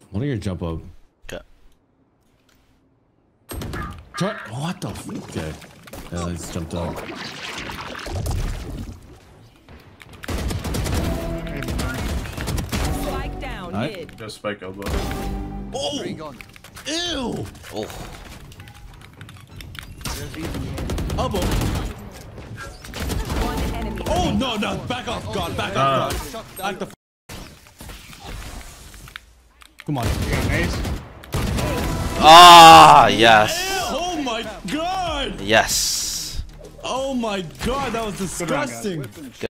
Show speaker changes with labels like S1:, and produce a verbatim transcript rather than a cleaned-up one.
S1: What are your jump up?
S2: Okay.
S1: Try what the f okay. Yeah, let's jumped up.
S3: Spike down
S1: Right.
S3: mid.
S4: Just spike elbow.
S1: Oh! Ew!
S2: Oh.
S1: Elbow.
S3: One enemy.
S1: Oh no, no, back off, God, back
S4: Uh.
S1: off, God. Back the f Come on.
S2: Ah, yes.
S1: Oh my God!
S2: Yes.
S1: Oh my God, that was disgusting.